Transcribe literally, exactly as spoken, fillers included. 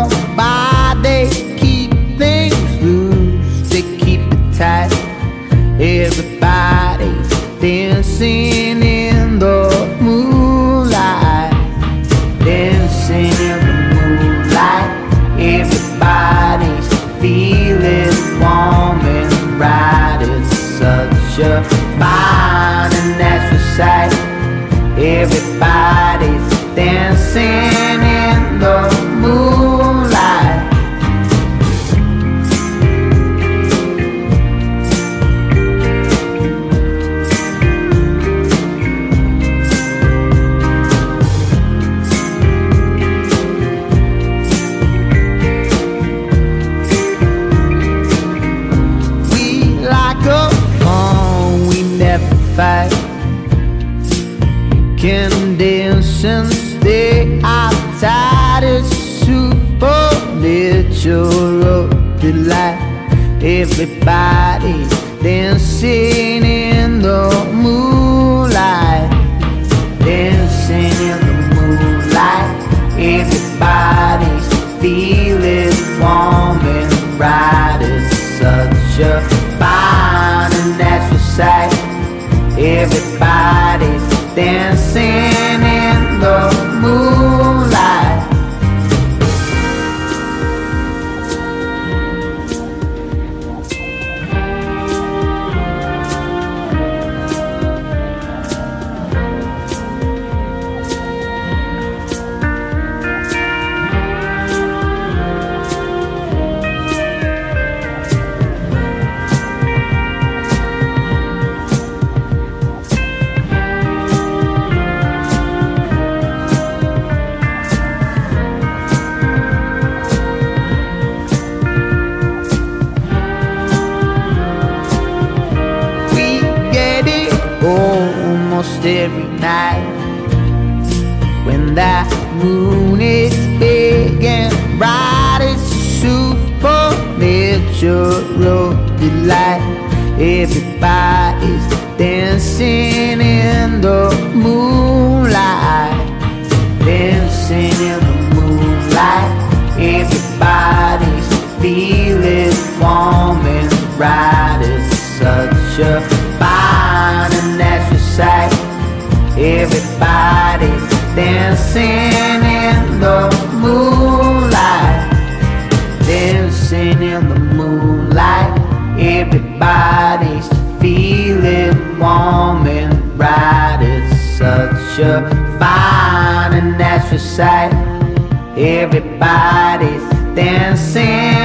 nobody keep things loose, they keep it tight. Everybody's dancing in the moonlight, dancing in the moonlight. Everybody's feeling warm and right. It's such a fine and natural sight. Everybody's dancing in the moonlight. We like a fun, we never fight. Can dance and stay outside. It's supernatural delight. Everybody's dancing in the moonlight, dancing in the moonlight. Everybody's feeling warm and right. It's such a fine and natural sight. Everybody's dancing in the moonlight. Almost every night when that moon is big and bright. It's supernatural delight. Everybody's dancing in the moonlight, dancing in the moonlight. Everybody's feeling warm and right. It's such a fine and natural sight. Everybody's dancing in the moonlight, dancing in the moonlight. Everybody's feeling warm and right. It's such a fine and natural sight. Everybody's dancing